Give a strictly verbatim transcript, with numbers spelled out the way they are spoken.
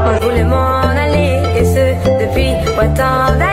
Moi je voulais m'en aller, et ce depuis pas tant d'années.